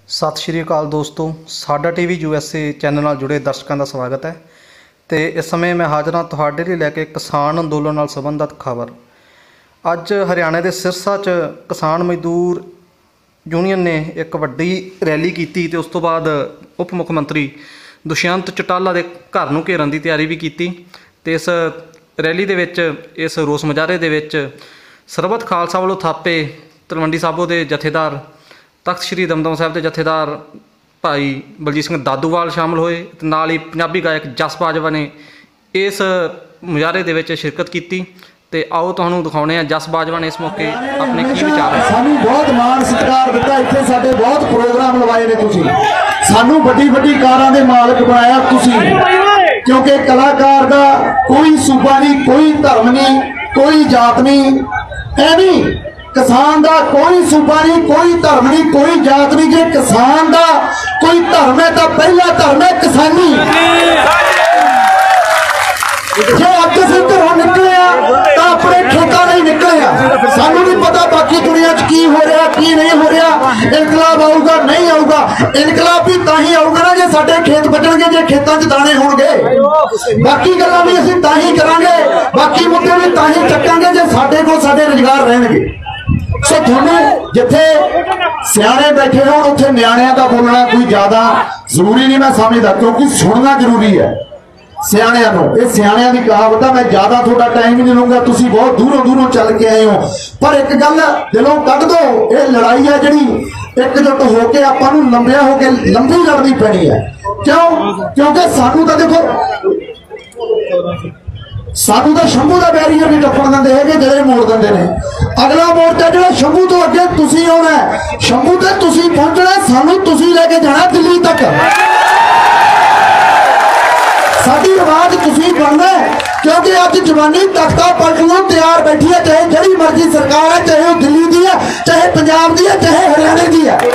सत श्री अकाल दोस्तों, साडा टीवी USA चैनल नाल जुड़े दर्शकों का स्वागत है। तो इस समय मैं हाज़र हाँ तुहाडे लई लैके किसान अंदोलन नाल संबंधित खबर। अज हरियाणे के सिरसा च किसान मजदूर यूनीयन ने एक वड्डी रैली की ते उस तो बाद उप मुख मंत्री दुष्यंत चौटाला के घर नूं घेरन की तैयारी भी की। ते इस रैली दे विच इस रोस मुजाहरे दे विच सरबत खालसा वालों थापे तलवंडी साबो के जथेदार तख्त श्री दमदम साहिब के जथेदार भाई बलजीत सिंह दादूवाल शामिल होए। नाल ही पंजाबी गायक जस बाजवा ने इस मुजाहरे दे विच शिरकत की। ते आओ तुहानूं दिखाउने जस बाजवा ने इस मौके अपने की विचार है। सानू बहुत मान सत्कार दिता, इत्थे साडे बहुत प्रोग्राम लवाए ने तुसीं, सानू बड़ी बड़ी कारां दे मालक बनाया तुसीं, क्योंकि कलाकार दा कोई सूबा नहीं, कोई धर्म नहीं, कोई जात नहीं, एवं किसान दा कोई सूबा नहीं, कोई धर्म नहीं, कोई जात नहीं। जे किसान दा कोई धर्म है तो पहला धर्म है किसानी। जे अज असीं घरों निकले तो अपने खेतों नहीं निकले, सानू नहीं पता बाकी दुनिया च की हो रहा की नहीं हो रहा। इनकलाब आऊगा नहीं आऊगा, इनकलाब भी तां ही आऊगा ना जे साडे खेत बचणगे, जे खेतों च दाने होणगे। बाकी गल्लां भी असीं तां ही करांगे, बाकी मुद्दे भी तां ही चक्कांगे जे साडे कोल साडे रोजगार रहणगे। सो थोनू जिथे सियाणे बैठे हो उत्थे न्याणियां दा बोलना कोई ज्यादा जरूरी नहीं मैं समझदा, क्योंकि सुनना जरूरी है सियाणियां नूं। ये सियाणियां दी कहावत है, मैं ज्यादा थोड़ा टाइम नहीं लूंगा, तुसीं बहुत दूरों दूरों चल के आए हो। पर एक गल दिलों कढ दो, ये लड़ाई है जिहड़ी एकजुट होके आपां नूं लंबिया होके लंबी लड़नी पैनी है। क्यों? क्योंकि सानू तां देखो सानू तो शंभू का बैरीयर भी टप्पण देंगे है, ਜਿਹੜੇ मोड़ देंगे ने। अगला मोर्चा जो शंभू तो अगे तुसी आना है, शंभू ते तुसी पहुंचना, सानू तुसी लेके जाना दिल्ली तक। साडी आवाज तुसी बनना, क्योंकि अज जवानी तख्ता पलटनों तैयार बैठी है, चाहे जड़ी मर्जी सरकार है, चाहे वो दिल्ली की है, चाहे पंजाब की है, चाहे हरियाणे की है।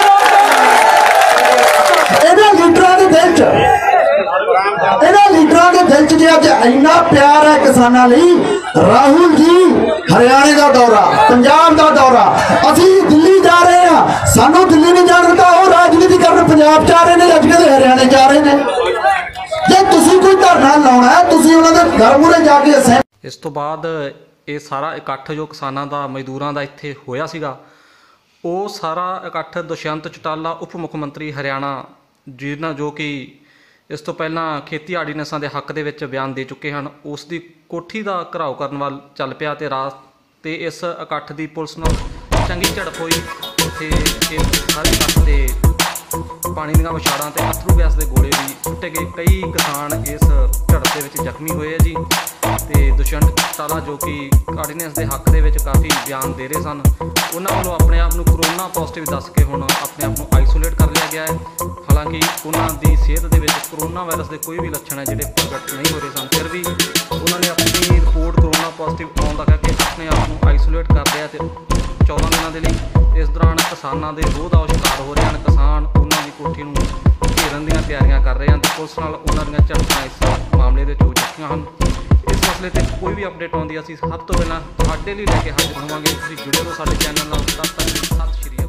इन्हां लीडरां दे दिल च लीडर के दिल च अज इन्ना प्यार है किसानों लई। राहुल जी हरियाणे का दौरा, पंजाब का दौरा, असी दिल्ली जा रहे हैं, सानू दिल्ली नहीं जान देता, वो राजनीति करने पंजाब जा रहे हैं, अजकल हरियाणे जा रहे हैं। जे तुसी कोई धरना लाउणा है, तुसी उन्हां दे घर मूहरे जाके असें। इस तो बाद ये सारा इकट्ठ जो किसानों का मजदूरों का इत्थे होया सीगा, वो सारा इकट्ठ दुष्यंत चौटाला उप मुख मंत्री हरियाणा जिन्हां जो कि इस तो पहला खेती आर्डीनेंसां के हक दे विच बयान दे चुके हैं, उसकी कोठी का घराव करन वाल चल पिया। ते रात ते इस इकट्ठ की पुलिस नाल चंगी झड़प हुई। उत्थे सारे इकट्ठ ते पानी दीआं विछाड़ां ते अथरू गैस के गोले भी सुट्टे गए। कई किसान इस झड़प के विच जख्मी होए जी। ते दुष्यंत चौटाला जो कि आर्डीनेंस के हक दे विच काफ़ी बयान दे रहे सन, उन्हां वल्लों अपने आप नूं कोरोना पॉजिटिव दस के हुण अपने आप नूं आइसोलेट कर लिया गया है। हालांकि उन्होंने सेहत के कोरोना वायरस के कोई भी लक्षण है जोड़े प्रगट नहीं हो रहे सन, फिर भी उन्होंने अपनी रिपोर्ट कोरोना पॉजिटिव आने का कहकर अपने आप को आइसोलेट कर लिया 14 दिनों के लिए। इस दौरान किसानों के रोह का शिकार हो रहे हैं, किसान उन्होंने कोठी घेरन दी तैयारियां कर रहे हैं, तो पुलिस नाल उन्होंने झड़पां इस मामले के हो चुकियां हैं। इस मसले पर कोई भी अपडेट आती असीं सब तो पहलां तुहाडे लई लैके हाजिर होवांगे। तुसीं जुड़े रहो साडे चैनल नाल। तद तक सत श्री